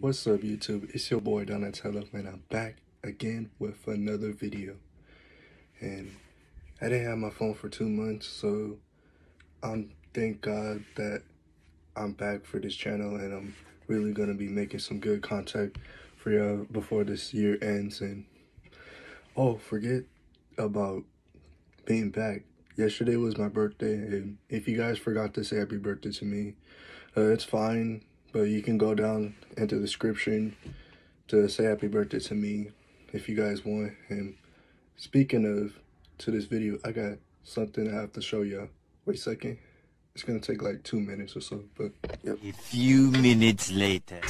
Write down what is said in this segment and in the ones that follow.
What's up, YouTube? It's your boy Donatello, and I'm back again with another video. And I didn't have my phone for 2 months, so thank God that I'm back for this channel, and I'm really gonna be making some good content for y'all before this year ends. And oh, forget about being back. Yesterday was my birthday, and if you guys forgot to say happy birthday to me, it's fine, but you can go down into the description to say happy birthday to me if you guys want. And speaking of to this video, I got something I have to show y'all. Wait a second. It's gonna take like 2 minutes or so, but yep. A few minutes later.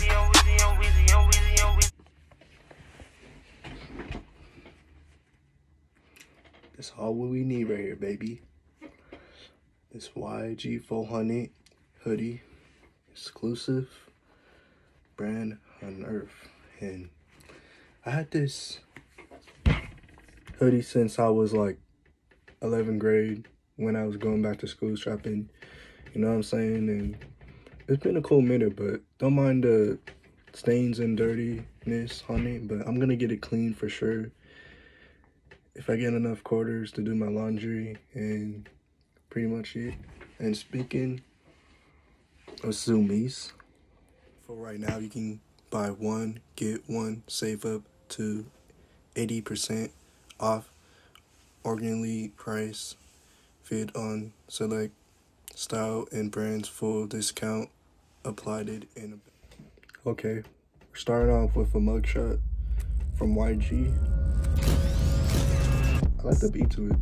That's all what we need right here, baby. This YG 400 hoodie, exclusive brand on Earth. And I had this hoodie since I was like 11th grade when I was going back to school shopping, you know what I'm saying? And it's been a cool minute, but don't mind the stains and dirtiness on it, but I'm gonna get it clean for sure if I get enough quarters to do my laundry, and pretty much it. And speaking of Zumiez, for right now you can buy one, get one, save up to 80% off, organically priced, fit on select style and brands, full discount applied it in. Okay, we're starting off with a mugshot from YG. I like the beat to it.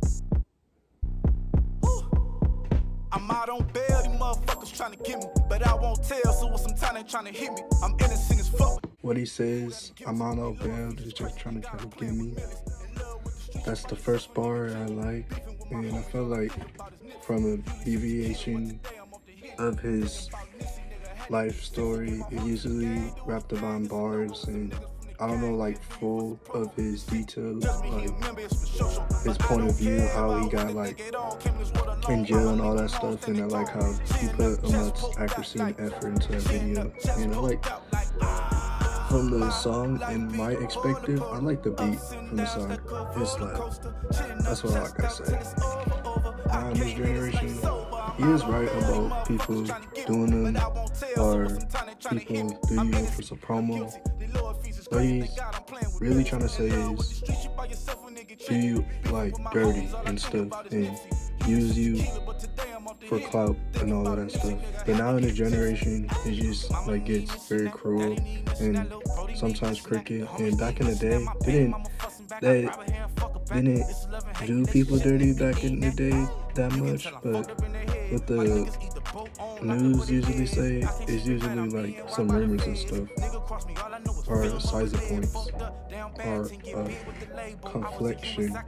I'm out on bail, these motherfuckers trying to get me, but I won't tell, so with some time they trying to hit me. I'm innocent as fuck. What he says, I'm out on bail, they're just trying to kind of get me. That's the first bar I like, and I felt like from a deviation of his life story, it usually wrapped around bars, and I don't know, like, full of his details, like his point of view, how he got like in jail and all that stuff. And I like how he put a much accuracy and effort into that video. And I like from the song, and my expected, I like the beat from the song. It's like, that's what I gotta say. Now in this generation, he is right about people doing them, or people doing it for some promo. What he's really trying to say is, do you like dirty and stuff, and use you for clout and all of that stuff. But now in this generation, it just like gets very cruel and sometimes crooked. And back in the day, they didn't do people dirty back in the day that much, but what the news usually say is usually like some rumors and stuff, or size of points, or confliction.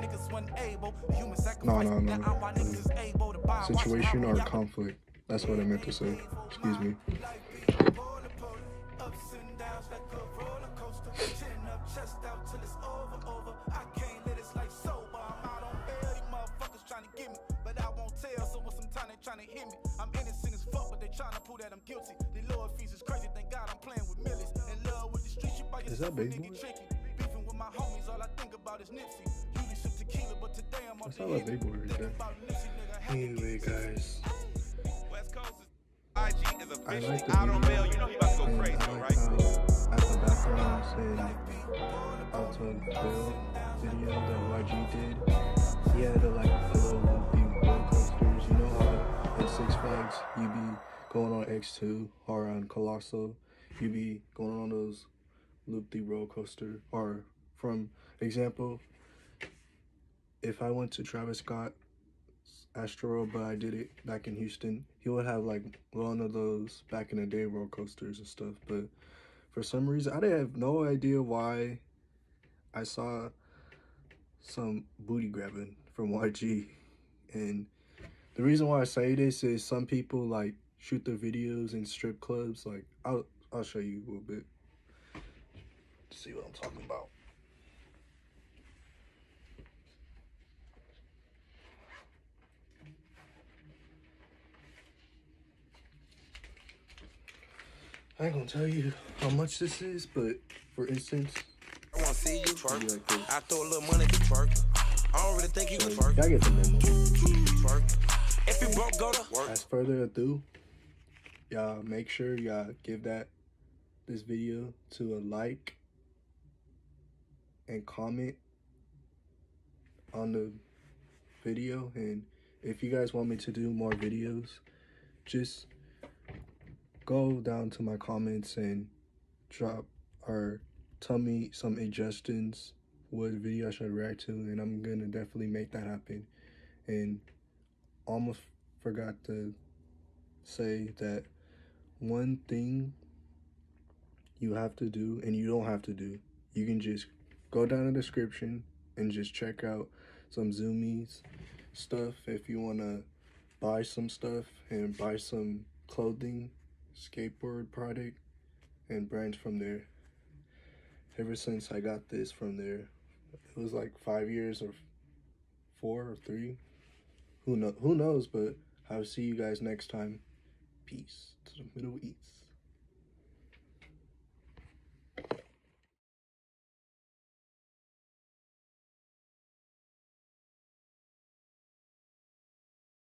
Situation or conflict. That's what I meant to say. Excuse me. I'm innocent as fuck, but they trying to prove that I'm guilty. The lower fees is crazy, thank God I'm playing with millions. In love with the streets, you buy yourself. Is that Big Boy? Beefing with my homies, all I think about is Nipsey. Usually some tequila, but today I'm on the like Big Boy right there. Anyway, guys, I like the video, and I like how at the background saying Out of Bill video that YG did, he had like a little loopy roller coasters. You know how at Six Flags you be going on X2 or on Colossal, you be going on those loopy roller coaster. Or from example, if I went to Travis Scott Astro, but I did it back in Houston, he would have like one of those back in the day roller coasters and stuff. But for some reason, I didn't have no idea why I saw some booty grabbing from YG. And the reason why I say this is some people like shoot their videos in strip clubs. Like I'll show you a little bit to see what I'm talking about. I ain't gonna tell you how much this is, but for instance, I wanna see you twerk. like this. I throw a little money to twerk. I don't really think you can twerk. Y'all get the memo. Twerk. If you broke, go to work. As further ado, y'all make sure y'all give this video to a like and comment on the video. And if you guys want me to do more videos, just go down to my comments and drop or tell me some suggestions what video I should react to, and I'm gonna definitely make that happen. And almost forgot to say that one thing you have to do, and you don't have to do, you can just go down in the description and just check out some Zumiez stuff if you want to buy some stuff and buy some clothing, skateboard product, and brands from there. Ever since I got this from there, it was like 5 years or 4 or 3. Who knows, but I'll see you guys next time. Peace to the Middle East.